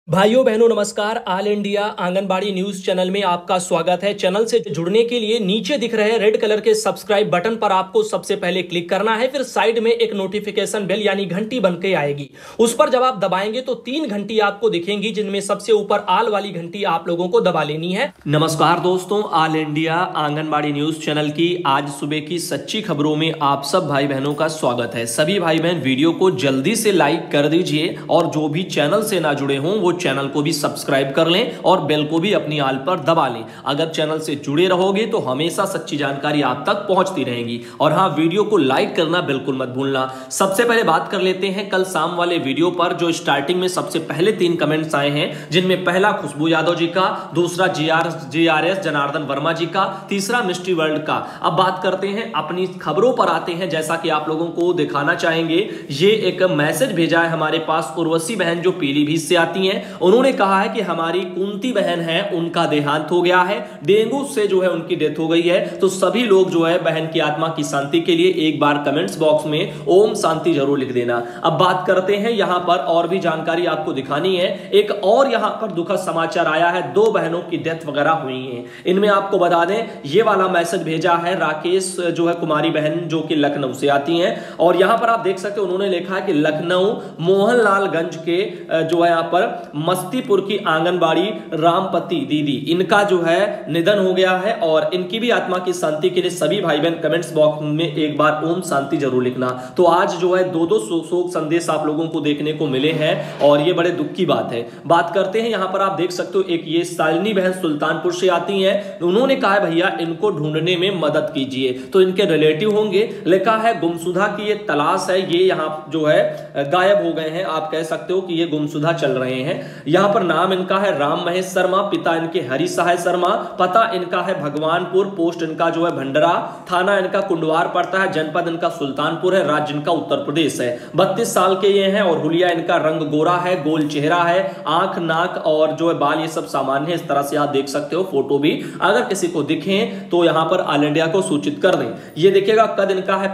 भाइयों बहनों नमस्कार। All India Anganwadi news channel में आपका स्वागत है। चैनल से जुड़ने के लिए नीचे दिख रहे रेड कलर के सब्सक्राइब बटन पर आपको सबसे पहले क्लिक करना है। फिर साइड में एक नोटिफिकेशन बेल यानी घंटी बन के आएगी, उस पर जब आप दबाएंगे तो 3 घंटी आपको दिखेंगी, जिनमें सबसे ऊपर आल वाली घंटी आप लोगों को दबा लेनी है। नमस्कार दोस्तों, all India Anganwadi news channel की आज सुबह की सच्ची खबरों में आप सब भाई बहनों का स्वागत है। सभी भाई बहन वीडियो को जल्दी से लाइक कर दीजिए और जो भी चैनल से ना जुड़े हों वो चैनल को भी सब्सक्राइब कर लें और बेल को भी अपनी आल पर दबा लें। अगर चैनल से जुड़े रहोगे तो हमेशा सच्ची जानकारी आप तक पहुंचती रहेगी। और हां, वीडियो को लाइक करना बिल्कुल मत भूलना। सबसे पहले बात कर लेते हैं कल शाम वाले वीडियो पर, जो स्टार्टिंग में सबसे पहले 3 कमेंट्स आए हैं, जिनमें पहला खुशबू यादव जी का, दूसरा जीआरएस जनार्दन वर्मा जी का, तीसरा मिस्ट्री वर्ल्ड का। अब बात करते हैं, अपनी खबरों पर आते हैं। जैसा कि आप लोगों को दिखाना चाहेंगे, ये एक मैसेज भेजा है हमारे पास उर्वशी बहन जो पीलीभीत से आती हैं। उन्होंने कहा है कि हमारी कुंती बहन है, उनका देहांत हो गया है, डेंगू से जो है उनकी डेथ हो गई है। तो सभी लोग जो है बहन की आत्मा की शांति के लिए एक बार कमेंट्स बॉक्स में ओम शांति जरूर लिख देना। अब बात करते हैं, यहां पर और भी जानकारी आपको दिखानी है। एक और यहां पर दुखद समाचार आया है, 2 बहनों की डेथ वगैरह हुई है। इनमें आपको बता दें, ये वाला मैसेज भेजा है राकेश जो है कुमारी बहन जो कि लखनऊ से आती हैं। और यहां पर आप देख सकते हो, उन्होंने लिखा है कि लखनऊ मोहनलालगंज के जो है यहां पर मस्तीपुर की आंगनबाड़ी रामपति दीदी, इनका जो है निधन हो गया है। और इनकी भी आत्मा की शांति के लिए सभी भाई बहन कमेंट्स बॉक्स में एक बार ओम शांति जरूर लिखना। तो आज जो है 2-2 शोक संदेश आप लोगों को देखने को मिले हैं और ये बड़े दुख की बात है। बात करते हैं, यहां पर आप देख सकते हो, एक ये शालिनी बहन सुल्तानपुर से आती हैं। उन्होंने कहा है भैया इनको ढूंढने में मदद कीजिए। तो इनके रिलेटिव होंगे। लिखा है गुमशुदा की ये तलाश है, ये यहां जो है गायब हो गए हैं। आप कह सकते हो कि ये गुमशुदा चल रहे हैं। यहां पर नाम इनका है राम महेश शर्मा, पिता इनके हरि सहाय शर्मा, पता इनका है भगवानपुर, पोस्ट इनका जो है भंडरा, थाना इनका कुंडवार पड़ता है, जनपद इनका सुल्तानपुर है, राज्य इनका उत्तर प्रदेश है। 32 साल के ये हैं और हुलिया इनका रंग गोरा है, गोल चेहरा है, आंख नाक और जो है बाल ये सब सामान्य है। इस तरह से आप देख सकते हो। फोटो भी अगर किसी को दिखे तो यहां पर ऑल इंडिया को सूचित कर दें। ये देखिएगा, कद इनका है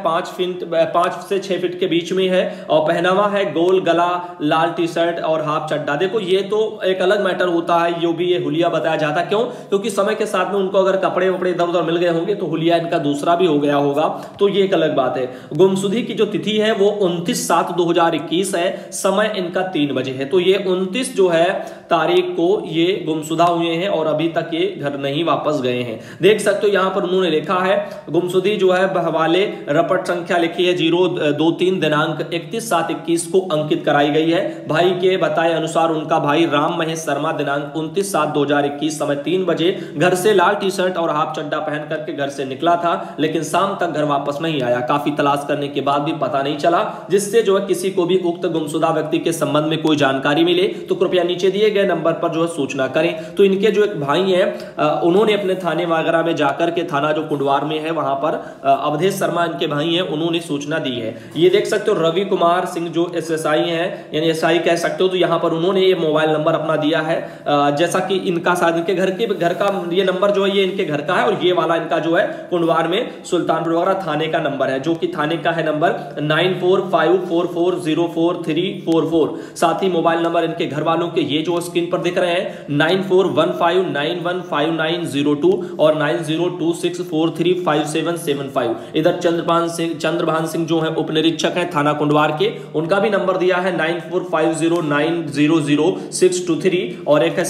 5 से 6 फीट के बीच में है और पहनावा है गोल गला, लाल टी शर्ट और हाफ चड्डा। देखो ये तो एक अलग मैटर होता है, जो भी ये हुलिया बताया जाता। क्यों? क्योंकि समय के साथ में उनको अगर कपड़े वपड़े इधर उधर मिल गए होंगे तो हुलिया इनका दूसरा भी हो गया होगा, तो ये एक अलग बात है। गुमशुदी की जो तिथि है वो 29/7/2021 है। समय इनका 3 बजे है। तो ये 29 जो है तारीख को ये गुमशुदा हुए हैं और अभी तक ये घर नहीं वापस गए हैं। देख सकते हो, यहां पर उन्होंने लिखा है गुमशुदी जो है हवाले रपट संख्या लिखी है 023 दिनांक 31/7/21 को अंकित कराई गई है। भाई के बताए अनुसार उनका भाई राम महेश शर्मा दिनांक 29/7/2021 समय 3 बजे घर से लाल टी शर्ट और हाफ चड्डा पहन करके घर से निकला था, लेकिन शाम तक घर वापस नहीं आया। काफी तलाश करने के बाद भी पता नहीं चला, जिससे जो है किसी को भी उक्त गुमशुदा व्यक्ति के संबंध में कोई जानकारी मिले तो कृपया नीचे दिए गए नंबर पर जो है सूचना करें। तो इनके जो एक भाई हैं, उन्होंने अपने थाने वगैरह में जाकर के, थाना जो कुंडवार में है वहां पर अवधेश शर्मा इनके भाई हैं, उन्होंने सूचना दी है। ये देख सकते हो रवि कुमार सिंह जो SSI हैं, यानी SI कह सकते हो। तो यहां पर उन्होंने ये मोबाइल नंबर अपना दिया है, जैसा कि इनका शायद इनके घर का ये नंबर जो है ये इनके घर का है और ये वाला इनका जो है कुंडवार में सुल्तानपुर वगैरह थाने का नंबर है, जो कि थाने का है नंबर 9454404344। साथ ही मोबाइल नंबर इनके घर वालों के ये जो स्क्रीन पर दिख रहे हैं 9415915902 और 9026435775। इधर चंद्रभान सिंह जो है उपनिरीक्षक है थाना कुंडवार के, उनका भी नंबर दिया है 9450900623 और एक है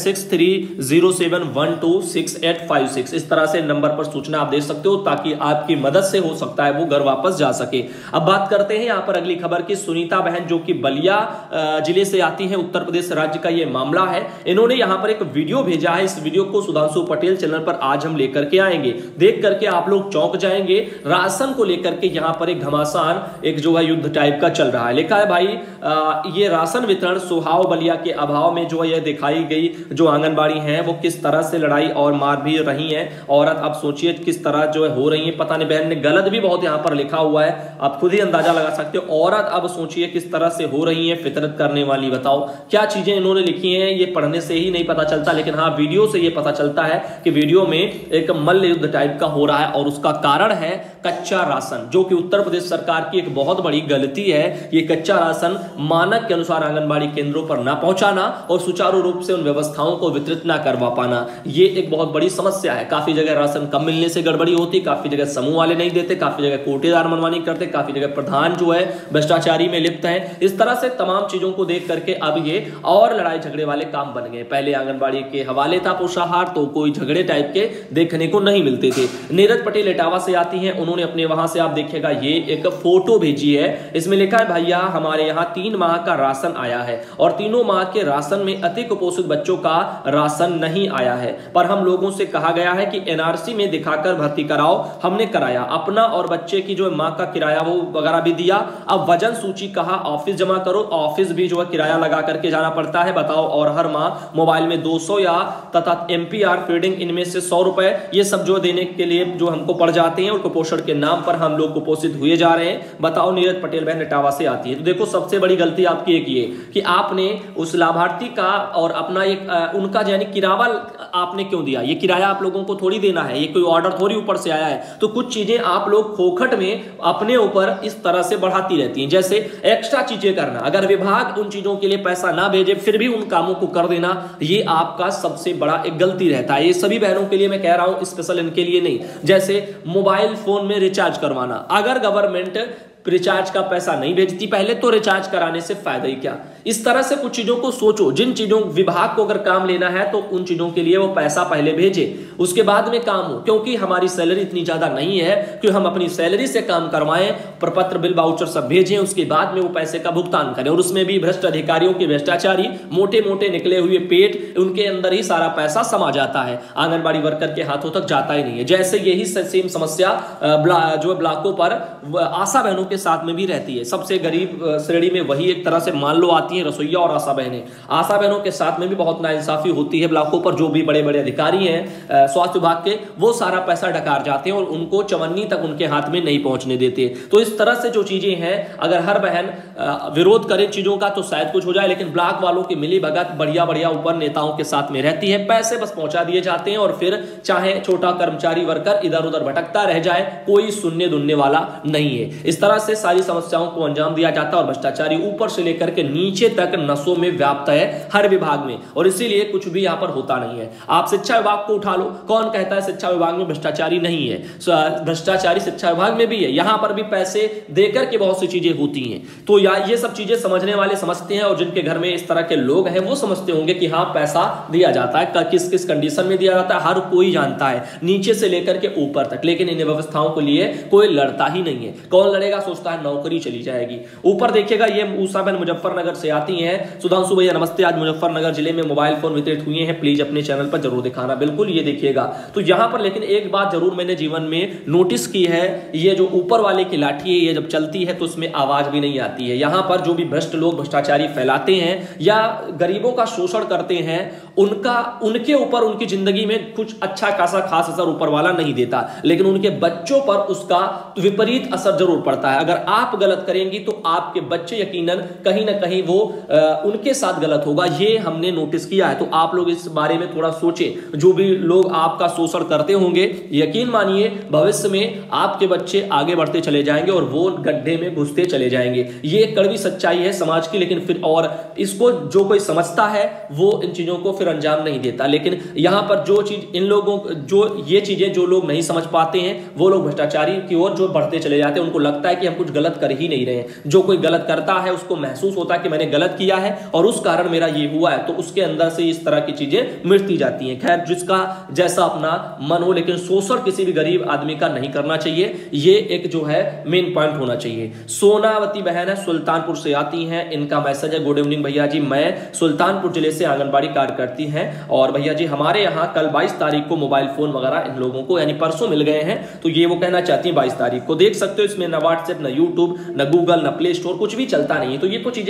6307126856। इस तरह से नंबर पर सूचना आप दे सकते हो ताकि आपकी मदद से हो सकता है वो घर वापस जा सके। अब बात करते हैं यहां पर अगली खबर की। सुनीता बहन जो कि बलिया जिले से आती हैं, उत्तर प्रदेश राज्य का ये मामला है। इन्होंने यहां पर एक वीडियो भेजा है। इस वीडियो को सुधांशु पटेल चैनल पर आज हम लेकर के आएंगे। देख करके आप लोग चौंक जाएंगे। राशन को लेकर के यहां पर एक घमासान, एक जो है युद्ध टाइप का चल रहा है। लिखा है भाई ये राशन वितरण सुहाव बलिया के अभाव में जो है दिखाई गई जो आंगनबाड़ी हैं वो किस तरह से लड़ाई और मार भी रही हैं। औरत अब सोचिए किस तरह जो है हो रही है। पता नहीं, बहन ने गलत भी बहुत यहां पर लिखा हुआ है, आप खुद ही अंदाजा लगा सकते हो। औरत अब सोचिए किस तरह से हो रही है फितरत करने वाली। बताओ क्या चीजें इन्होंने लिखी हैं। ये पढ़ने से ही नहीं पता चलता, लेकिन हाँ वीडियो से ये पता चलता है कि वीडियो में एक मल्ल युद्ध टाइप का हो रहा है और उसका कारण है कच्चा राशन, जो कि उत्तर प्रदेश सरकार की एक बहुत बड़ी गलती है। ये कच्चा राशन मानक के अनुसार आंगनबाड़ी केंद्रों पर ना पहुंचाना और सुचारू रूप से उन व्यवस्थाओं को वितरित ना करवा पाना, ये एक बहुत बड़ी समस्या है। काफी जगह राशन कम मिलने से गड़बड़ी होती, काफी जगह समूह वाले नहीं देते, काफी जगह कोटेदार मनमानी करते, काफी जगह प्रधान जो है भ्रष्टाचारी में लिप्त है। इस तरह से तमाम चीजों को देख करके अब ये और लड़ाई झगड़े वाले काम बन गए। पहले आंगनबाड़ी के हवाले था पोषाहार, तो कोई झगड़े टाइप के देखने को नहीं मिलते थे। नीरज पटेल इटावा से आती हैं, उन्होंने अपने वहां से आप देखिएगा ये एक फोटो भेजी है। इसमें लिखा है भैया हमारे यहाँ 3 माह का राशन आया है और तीनों माह के राशन में अति कुपोषित बच्चों का राशन नहीं आया है, पर हम लोगों से कहा गया है कि एनआरसी में दिखाकर भर्ती कराओ। हमने कराया, अपना और बच्चे की जो माह का किराया वो वगैरह भी दिया। अब वजन सूची कहा ऑफिस जमा करो, ऑफिस भी जो है किराया लगा करके जाना पड़ता है, बताओ। और हर माह मोबाइल में 200 या तथा एमपीआर फीडिंग इनमें से 100 रुपए ये सब जो देने के लिए जो हमको पड़ जाते हैं और कुपोषण के नाम पर हम लोग कुपोषित हुए जा रहे हैं। बताओ नीरज पटेल बहन इटावा से आती है। तो देखो सबसे बड़ी गलती आपकी एक ये कि आपने उस लाभार्थी का और अपना एक उनका यानी किराया आपने क्यों दिया। ये किराया आप लोगों को थोड़ी देना है, ये कोई ऑर्डर थोड़ी ऊपर से आया है। तो कुछ चीजें आप लोग खोखट में अपने ऊपर इस तरह से बढ़ाती रहती हैं, जैसे एक्स्ट्रा चीजें करना। अगर विभाग उन चीजों के लिए पैसा ना भेजे फिर भी उन कामों को कर देना, ये आपका सबसे बड़ा एक गलती रहता है। ये सभी बहनों के लिए मैं कह रहा हूं, स्पेशल इनके लिए नहीं। जैसे मोबाइल फोन में रिचार्ज करवाना, अगर गवर्नमेंट रिचार्ज का पैसा नहीं भेजती पहले तो रिचार्ज कराने से फायदा ही क्या। इस तरह से कुछ चीजों को सोचो, जिन चीजों विभाग को अगर काम लेना है तो उन चीजों के लिए वो पैसा पहले भेजे, उसके बाद में काम हो। क्योंकि हमारी सैलरी इतनी ज्यादा नहीं है कि हम अपनी सैलरी से काम करवाएं, प्रपत्र बिल वाउचर सब भेजें, उसके बाद में वो पैसे का भुगतान करें। और उसमें भी भ्रष्ट अधिकारियों के भ्रष्टाचारी मोटे मोटे निकले हुए पेट, उनके अंदर ही सारा पैसा समा जाता है, आंगनबाड़ी वर्कर के हाथों तक जाता ही नहीं है। जैसे यही सेम समस्या जो ब्लॉकों पर आशा बहनों के साथ में भी रहती है। सबसे गरीब श्रेणी में वही एक तरह से मान लो आती है रसोईया और आशा बहनें। आशा बहनों के साथ में भी बहुत नाइंसाफी होती है ब्लॉकों पर। जो भी बड़े बड़े अधिकारी हैं स्वास्थ्य विभाग के, वो सारा पैसा डकार जाते हैं और उनको चवन्नी तक उनके हाथ में नहीं पहुंचने देते। तो इस तरह से जो चीजें हैं, अगर हर बहन विरोध करे चीजों का तो शायद कुछ हो जाए, लेकिन ब्लॉक वालों की मिली भगत बढ़िया बढ़िया ऊपर नेताओं के साथ में रहती है। पैसे बस पहुंचा दिए जाते हैं और फिर चाहे छोटा कर्मचारी वर्कर इधर उधर भटकता रह जाए, कोई सुनने दुनने वाला नहीं है। इस तरह से सारी समस्याओं को अंजाम दिया जाता है और भ्रष्टाचारी ऊपर से लेकर के नीचे तक नसों में व्याप्त है हर विभाग में, और इसीलिए कुछ भी यहां पर होता नहीं है। आप शिक्षा विभाग को उठा लो, कौन कहता है शिक्षा विभाग में भ्रष्टाचारी नहीं है? भ्रष्टाचारी शिक्षा विभाग में भी है, यहां पर भी पैसे देकर के बहुत सी चीजें होती हैं। तो ये सब चीजें समझने वाले समझते हैं, और जिनके घर में इस तरह के लोग हैं वो समझते होंगे कि हाँ पैसा दिया जाता है, किस किस कंडीशन में दिया जाता है हर कोई जानता है, नीचे से लेकर के ऊपर तक। लेकिन इन व्यवस्थाओं के लिए कोई लड़ता ही नहीं है। कौन लड़ेगा? सोचता है नौकरी चली जाएगी। ऊपर देखिएगा ये ऊषा बहन मुजफ्फरनगर से आती हैं। सुधांशु भैया नमस्ते, आज मुजफ्फरनगर जिले में मोबाइल फोन वितरित हुए हैं, प्लीज अपने चैनल पर जरूर दिखाना। बिल्कुल ये देखिएगा। तो यहां पर लेकिन एक बात जरूर मैंने जीवन में नोटिस की है, ये जो ऊपर वाले की लाठी है ये जब चलती है तो उसमें आवाज भी नहीं आती है। यहां पर जो भी भ्रष्ट लोग भ्रष्टाचारी फैलाते हैं या गरीबों का शोषण करते हैं, उनके ऊपर उनकी जिंदगी में कुछ अच्छा खासा खास असर ऊपर वाला नहीं देता, लेकिन उनके बच्चों पर उसका विपरीत असर जरूर पड़ता है। अगर आप गलत करेंगी तो आपके बच्चे यकीनन कहीं ना कहीं वो उनके साथ गलत होगा, ये हमने नोटिस किया है। तो आप लोग इस बारे में थोड़ा सोचें। जो भी लोग आपका शोषण करते होंगे, यकीन मानिए भविष्य में आपके बच्चे आगे बढ़ते चले जाएंगे और वो गड्ढे में घुसते चले जाएंगे। ये एक कड़वी सच्चाई है समाज की, लेकिन फिर और इसको जो कोई समझता है वो इन चीजों को फिर अंजाम नहीं देता। लेकिन यहां पर जो चीज इन लोगों जो ये चीजें जो लोग नहीं समझ पाते हैं वो लोग भ्रष्टाचारी की ओर जो बढ़ते चले जाते हैं। उनको लगता है कि हम कुछ गलत कर ही नहीं रहे हैं। जो कोई गलत करता है उसको महसूस होता है कि मैंने गलत किया है और उस कारण मेरा ये हुआ है, तो उसके अंदर से इस तरह की चीजें मिटती जाती हैं। खैर जिसका जैसा अपना मन हो, लेकिन शोषण किसी भी गरीब आदमी का नहीं करना चाहिए, ये एक जो है मेन पॉइंट होना चाहिए। सोनावती बहन है, सुल्तानपुर से आती हैं, इनका मैसेज है, गुड इवनिंग भैया जी, मैं सुल्तानपुर जिले से आंगनबाड़ी कार्य करती हैं और भैया जी हमारे यहाँ कल 22 तारीख को मोबाइल फोन वगैरह इन लोगों को यानी परसों मिल गए हैं। तो ये वो कहना चाहती है 22 तारीख को, देख सकते हो इसमें न व्हाट्सएप, न यूट्यूब, न गूगल, न प्ले स्टोर, कुछ भी चलता नहीं है। तो ये तो चीजें पहले भी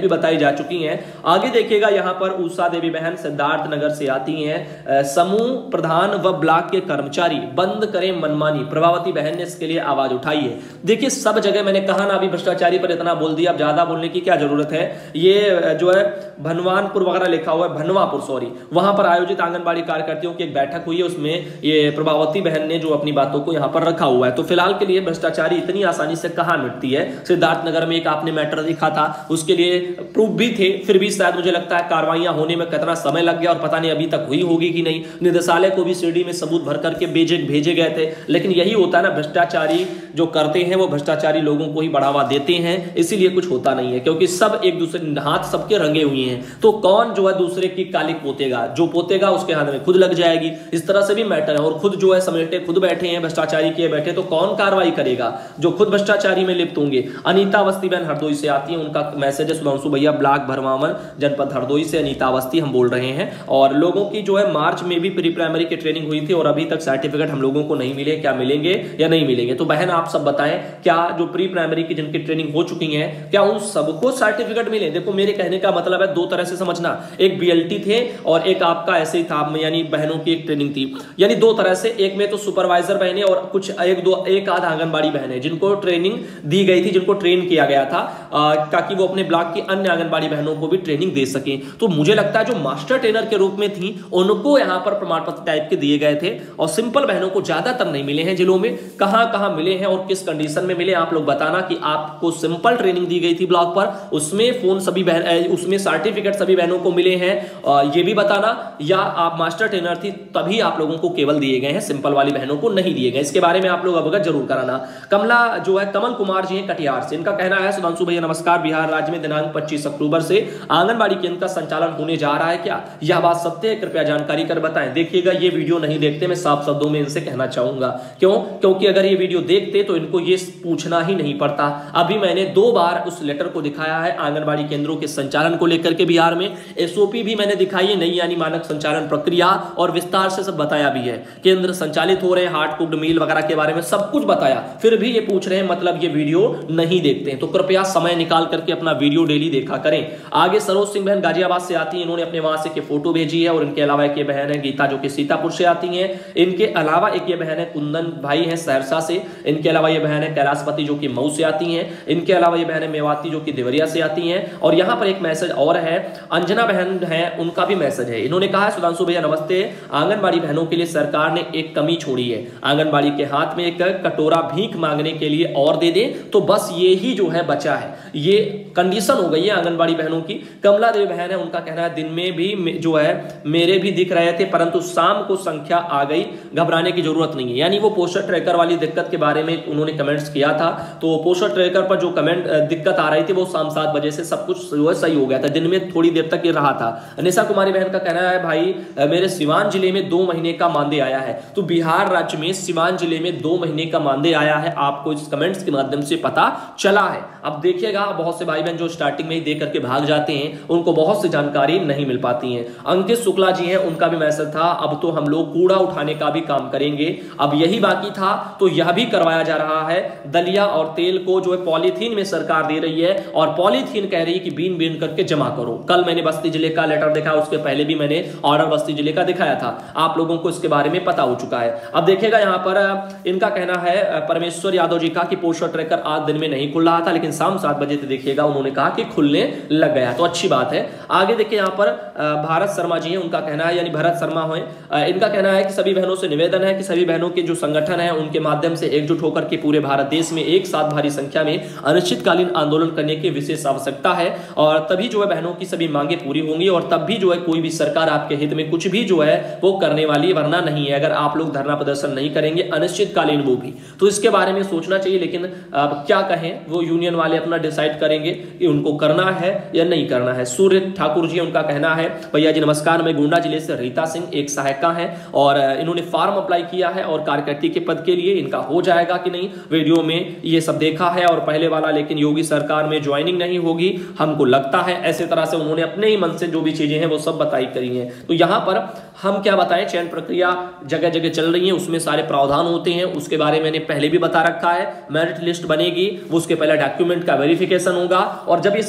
भी बताई जा चुकी हैं। आगे देखिएगा यहाँ पर उषा देवी बहन सिद्धार्थ नगर से आती हैं, समूह प्रधान व ब्लॉक के कर्मचारी बंद करें मनमानी, प्रभावती बहन ने इसके लिए आवाज उठाई है। देखिए सब जगह मैंने कहा ना, अभी भ्रष्टाचारी पर इतना बोल दिया, अब ज्यादा बोलने की क्या जरूरत है। ये जो है भनवानपुर वगैरह लिखा हुआ है, भनवापुर सॉरी, वहां पर आयोजित आंगनबाड़ी कार्यकर्तियों की एक बैठक हुई है, उसमें ये प्रभावती बहन ने जो अपनी बातों को यहां पर रखा हुआ है। तो फिलहाल के लिए भ्रष्टाचारी इतनी आसानी से कहां मिटती है। सिद्धार्थनगर में एक आपने मैटर दिखा था, उसके लिए प्रूफ भी थे, फिर भी शायद मुझे लगता है कार्रवाइयां होने में कितना समय लग गया और पता नहीं अभी तक हुई होगी कि नहीं। निदेशालय को भी सीडी में सबूत भर करके भेजे गए थे, लेकिन यही होता है ना, भ्रष्टाचारी जो करते हैं वो भ्रष्टाचारी लोगों को ही बढ़ावा देते हैं, इसीलिए कुछ होता नहीं है, क्योंकि सब एक दूसरे हाथ सबके रंगे हुए हैं। तो कौन जो है दूसरे की काली पोतेगा, जो पोतेगा उसके हाथ में खुद लग जाएगी। इस तरह से भी मैटर है, और खुद जो है समेटे खुद बैठे हैं, भ्रष्टाचारी किए बैठे, तो कौन कार्रवाई करेगा जो खुद भ्रष्टाचारी में लिप्त होंगे। अनीता अवस्थी बहन हरदोई से आती है, उनका मैसेज है, सुधांशु भैया ब्लॉक भरमावन जनपद हरदोई से अनीता अवस्थी हम बोल रहे हैं, और लोगों की जो है मार्च में भी प्री प्राइमरी की ट्रेनिंग हुई थी और अभी तक सर्टिफिकेट हम लोगों को नहीं मिले, क्या मिलेंगे या नहीं मिलेंगे। तो बहन आप सब बताएं, क्या जो प्री प्राइमरी की जिनकी ट्रेनिंग हो चुकी है क्या उन सबको सर्टिफिकेट मिले। देखो मेरे कहने का मतलब है दो तरह से समझना, एक बीएलटी थे और एक आपका ऐसे ही था, यानी बहनों की एक ट्रेनिंग थी, यानी दो तरह से। एक में तो सुपरवाइजर बहने और कुछ एक आध आंगनबाड़ी बहनें जिनको ट्रेनिंग दी गई थी, जिनको ट्रेन किया गया था ताकि वो अपने ब्लॉक की अन्य आंगनबाड़ी बहनों को भी ट्रेनिंग दे सके। तो मुझे लगता है जो मास्टर ट्रेनर के रूप में थी उनको यहां पर प्रमाण पत्र टाइप के दिए गए थे, और सिंपल बहनों को ज्यादातर नहीं मिले हैं जिलों में। कहां कहां मिले हैं और किस कंडीशन में मिले, आप लोग बताना कि आपको सिंपल ट्रेनिंग दी गई थी ब्लॉक पर, उसमें फोन सभी बहन, उसमें सर्टिफिकेट सभी बहनों को मिले हैं, ये भी बताना, या आप मास्टर ट्रेनर थी तभी आप लोगों को केवल दिए गए हैं, सिंपल वाली बहनों को नहीं दिए गए। इसके बारे में आप लोग अवगत जरूर कराना। कमला जो है कमल कुमार जी हैं कटिहार से, इनका कहना है सुधांशु भैया नमस्कार, बिहार राज्य में दिनांक 25 अक्टूबर से आंगनबाड़ी केंद्र का संचालन होने जा रहा है, क्या यह बात सत्य है, कृपया जानकारी कर बताएं। देखिएगा ये वीडियो नहीं देखते, मैं साफ शब्दों में इनसे कहना चाहूंगा, क्योंकि अगर ये वीडियो देखते तो इनको ये पूछना ही नहीं पड़ता। अभी मैंने 2 बार उस लेटर को दिखाया है आंगनबाड़ी केंद्रों के संचालन को लेकर के, बिहार में एसओपी भी मैंने दिखाई है, नई यानी मानक संचालन प्रक्रिया, और विस्तार से सब बताया भी है, केंद्र संचालित हो रहे हैं, हार्ड कुक्ड मील वगैरह के बारे में सब कुछ बताया, फिर भी ये पूछ रहे हैं, मतलब ये वीडियो नहीं देखते हैं। तो कृपया समय निकाल करके अपना वीडियो डेली देखा करें। आगे सरोज सिंह बहन गाजियाबाद से आती है, इन्होंने अपने वहां से फोटो भेजी है, और इनके अलावा एक ये बहन है गीता जो कि सीतापुर से आती है, इनके अलावा एक ये बहन है कुंदन भाई है सहरसा से, इनके अलावा ये बहन है कैलाशपति जो कि मऊ से आती हैं, इनके अलावा ये बहन है मेवाती जो कि देवरिया से आती हैं, और यहां पर एक मैसेज और है, अंजना बहन है, उनका भी मैसेज है। इन्होंने कहा है सुधांशु भैया नमस्ते, आंगनबाड़ी बहनों के लिए सरकार ने एक कमी छोड़ी है, आंगनबाड़ी के हाथ में एक कटोरा भीख मांगने के लिए और दे दे, तो बस ये ही जो है बचा है, ये कंडीशन हो गई है आंगनबाड़ी बहनों की। कमला देवी बहन है, उनका कहना है दिन में भी जो है मेरे भी दिख रहे थे, परंतु शाम को संख्या आ गई, घबराने की जरूरत नहीं है। यानी वो पोस्टर ट्रैकर वाली दिक्कत के बारे में उन्होंने कमेंट्स किया था, तो पोस्टर ट्रैकर पर जो कमेंट दिक्कत आ रही थी वो शाम 7 बजे से सब कुछ जो है सही हो गया था, दिन में थोड़ी देर तक ये रहा था। अनिशा कुमारी बहन का कहना है भाई मेरे सिवान जिले में 2 महीने का मानदेय आया है, तो बिहार राज्य में सिवान जिले में 2 महीने का मानदेय आया है, आपको इस कमेंट्स के माध्यम से पता चला है। अब देखिएगा बहुत से भाई बहन जो स्टार्टिंग में ही देख करके भाग जाते हैं, उनको बहुत सी जानकारी नहीं मिल पाती है। अंकित शुक्ला जी हैं, उनका भी मैसेज था, अब तो हम लोग कूड़ा उठाने का भी काम करेंगे, अब यही बाकी था तो यह भी करवाया जा रहा है। दलिया और तेल को जो है पॉलीथीन में सरकार दे रही है, और पॉलीथीन कह रही है कि बीन बीन करके जमा करो। कल मैंने बस्ती जिले का लेटर देखा, उसके पहले भी मैंने ऑर्डर बस्ती जिले का दिखाया था, आप लोगों को इसके बारे में पता हो चुका है। अब देखिएगा यहाँ पर इनका कहना है परमेश्वर यादव जी का कि पोस्टर ट्रैकर आज दिन में नहीं खुल रहा था, लेकिन शाम 7 बजे से देखिएगा उन्होंने कहा कि खुलने लग गया, तो अच्छी बात है। आगे देखिए यहाँ पर भारत शर्मा जी हैं, उनका कहना है, यानी भरत शर्मा है, इनका कहना है कि सभी बहनों से निवेदन है कि सभी बहनों के जो संगठन है उनके माध्यम से एकजुट होकर के पूरे भारत देश में एक साथ भारी संख्या में अनिश्चितकालीन आंदोलन करने की विशेष आवश्यकता है, और तभी जो है बहनों की सभी मांगे पूरी होंगी, और तब भी जो है कोई भी सरकार आपके हित में कुछ भी जो है वो करने वाली वरना नहीं है, अगर आप लोग धरना प्रदर्शन नहीं करेंगे अनिश्चितकालीन वो भी, तो इसके बारे में सोचना चाहिए। लेकिन अब क्या कहें, वो यूनियन वाले अपना डिसाइड करेंगे कि उनको करना है या नहीं करना है। सूर्य ठाकुर जी उनका कहना है, भैया जी नमस्कार, मैं गोंडा जिले से रीता सिंह एक सहायिका है, और इन्होंने फॉर्म अप्लाई किया है और कार्यकर्ती के पद के लिए, इनका हो जाएगा कि नहीं, वीडियो में ये सब देखा है, और पहले वाला लेकिन योगी सरकार में ज्वाइनिंग नहीं होगी हमको लगता है, ऐसे तरह से उन्होंने अपने ही मन से जो भी चीजें हैं वो सब बताई करी हैं। तो यहाँ पर हम क्या बताएं, चयन प्रक्रिया जगह जगह चल रही है, उसमें सारे प्रावधान होते हैं, उसके बारे में मैंने पहले भी बता रखा है। मेरिट लिस्ट बनेगी, वो उसके पहले डॉक्यूमेंट का वेरिफिकेशन होगा, और जब ये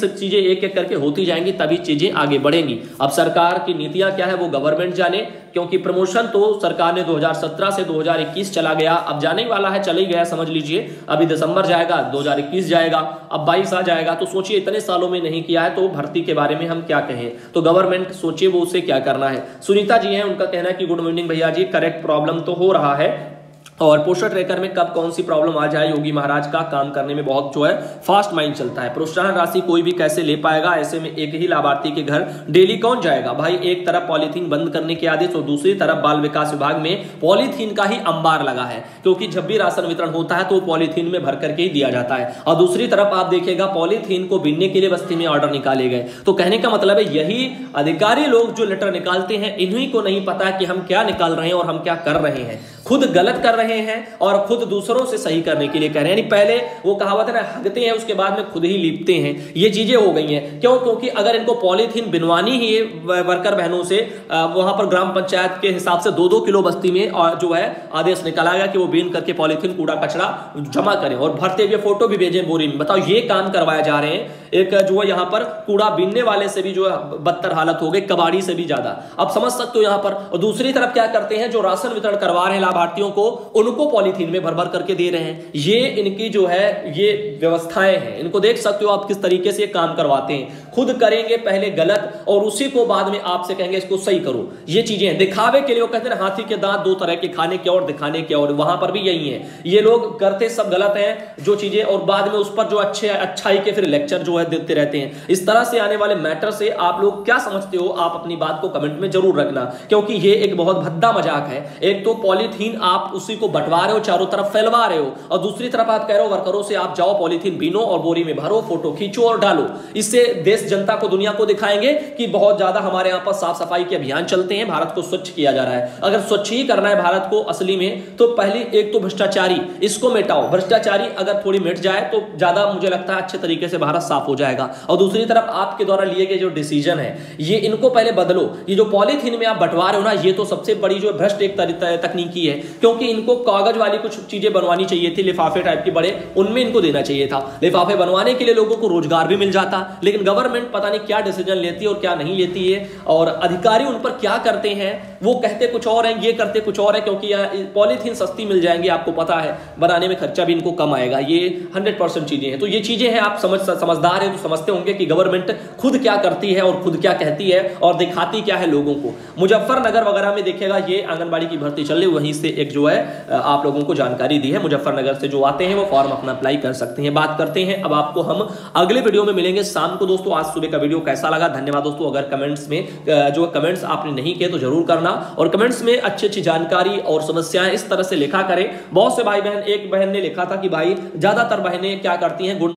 चीजें एक एक करके होती जाएंगी, तभी चीजें आगे बढ़ेंगी। अब सरकार की नीतियां क्या है वो गवर्नमेंट जाने, क्योंकि प्रमोशन तो सरकार ने 2017 से 2021 चला गया, अब जाने वाला है, चल ही गया समझ लीजिए। अभी दिसंबर जाएगा, 2021 जाएगा, अब 22 आ जाएगा, तो सोचिए इतने सालों में नहीं किया है तो भर्ती के बारे में हम क्या कहें। तो गवर्नमेंट सोचिए वो उसे क्या करना है। सुनीता जी हैं, उनका कहना है कि गुड मॉर्निंग भैया जी, करेक्ट प्रॉब्लम तो हो रहा है, और पोस्टर ट्रैकर में कब कौन सी प्रॉब्लम आ जाए, योगी महाराज का काम करने में बहुत जो है फास्ट माइंड चलता है। प्रोत्साहन राशि कोई भी कैसे ले पाएगा, ऐसे में एक ही लाभार्थी के घर डेली कौन जाएगा। भाई एक तरफ पॉलीथीन बंद करने के आदेश और दूसरी तरफ बाल विकास विभाग में पॉलीथीन का ही अंबार लगा है, क्योंकि जब भी राशन वितरण होता है तो पॉलीथीन में भर करके ही दिया जाता है। और दूसरी तरफ आप देखिएगा पॉलीथीन को बीनने के लिए बस्ती में ऑर्डर निकाले गए। तो कहने का मतलब है यही अधिकारी लोग जो लेटर निकालते हैं, इन्हीं को नहीं पता कि हम क्या निकाल रहे हैं और हम क्या कर रहे हैं। खुद गलत कर रहे हैं और खुद दूसरों से सही करने के लिए कह रहे हैं। यानी पहले वो कहावत है ना, हगते हैं उसके बाद में खुद ही लीपते हैं, ये चीजें हो गई हैं। क्यों? क्योंकि अगर इनको पॉलीथीन बिनवानी ही है वर्कर बहनों से, वहां पर ग्राम पंचायत के हिसाब से 2-2 किलो बस्ती में और जो है आदेश निकाला गया कि वो बीन करके पॉलीथीन कूड़ा कचरा जमा करें और भरते हुए फोटो भी भेजें बोरी में। बताओ ये काम करवाए जा रहे हैं। एक जो है यहाँ पर कूड़ा बीनने वाले से भी जो है बदतर हालत हो गई, कबाड़ी से भी ज्यादा। अब समझ सकते हो यहाँ पर। और दूसरी तरफ क्या करते हैं, जो राशन वितरण करवा रहे हैं लाभार्थियों को, उनको पॉलीथीन में भर भर करके दे रहे हैं। ये इनकी जो है ये व्यवस्थाएं हैं, इनको देख सकते हो आप किस तरीके से काम करवाते हैं। खुद करेंगे पहले गलत और उसी को बाद में आपसे कहेंगे इसको सही करो। ये चीजें हैं दिखावे के लिए। वो कहते हैं हाथी के दांत दो तरह के, खाने के और दिखाने के और। वहां पर भी यही है, ये लोग करते सब गलत हैं जो चीजें, और बाद में उस पर जो अच्छाई के फिर लेक्चर जो है देते रहते हैं। इस तरह से आने वाले मैटर से आप लोग क्या समझते हो, आप अपनी बात को कमेंट में जरूर रखना, क्योंकि ये एक बहुत भद्दा मजाक है। एक तो पॉलीथीन आप उसी को बंटवा रहे हो, चारों तरफ फैलवा रहे हो, और दूसरी तरफ आप कह रहे हो वर्करों से आप जाओ पॉलीथीन बीनो और बोरी में भरो, फोटो खींचो और डालो। इससे देश जनता को, दुनिया को दिखाएंगे कि बहुत ज्यादा हमारे यहां पर साफ सफाई के अभियान चलते हैं, भारत को स्वच्छ किया जा रहा है। अगर स्वच्छ ही करना है भारत को असली में, तो पहली एक तो भ्रष्टाचारी, इसको मिटाओ। भ्रष्टाचारी अगर थोड़ी मिट जाए तो ज्यादा मुझे लगता है अच्छे तरीके से भारत साफ हो जाएगा। और दूसरी तरफ आपके द्वारा लिए गए जो डिसीजन है, ये इनको पहले बदलो। ये जो पॉलीथीन में आप बंटवा रहे हो ना, ये तो सबसे बड़ी जो भ्रष्ट एक तकनीकी है, क्योंकि इनको कागज वाली कुछ चीजें बनवानी चाहिए थी, लिफाफे टाइप के बड़े, उनमें इनको देना चाहिए था। लिफाफे बनवाने के लिए लोगों को रोजगार भी मिल जाता, लेकिन गवर्नमेंट पता नहीं क्या डिसीजन लेती है और क्या नहीं लेती है, और अधिकारी उन पर क्या करते हैं, वो कहते कुछ और है, ये करते कुछ और है। क्योंकि पॉलीथीन सस्ती मिल जाएंगी, आपको पता है, बनाने में खर्चा भी इनको कम आएगा। ये 100% चीजें हैं। तो ये चीजें हैं, आप समझदार हैं तो समझते होंगे कि गवर्नमेंट खुद क्या करती है और खुद क्या कहती है और दिखाती क्या है लोगों को। मुजफ्फरनगर वगैरह में देखिएगा, ये आंगनबाड़ी की भर्ती चल रही, वहीं से एक जो है आप लोगों को जानकारी दी है। मुजफ्फरनगर से जो आते हैं वो फॉर्म अपना अप्लाई कर सकते हैं। बात करते हैं अब, आपको हम अगले वीडियो में मिलेंगे शाम को। दोस्तों आज सुबह का वीडियो कैसा लगा, धन्यवाद दोस्तों। अगर कमेंट्स में जो कमेंट्स आपने नहीं किए तो जरूर करना, और कमेंट्स में अच्छी अच्छी जानकारी और समस्याएं इस तरह से लिखा करें। बहुत से भाई बहन, एक बहन ने लिखा था कि भाई ज्यादातर बहनें क्या करती हैं,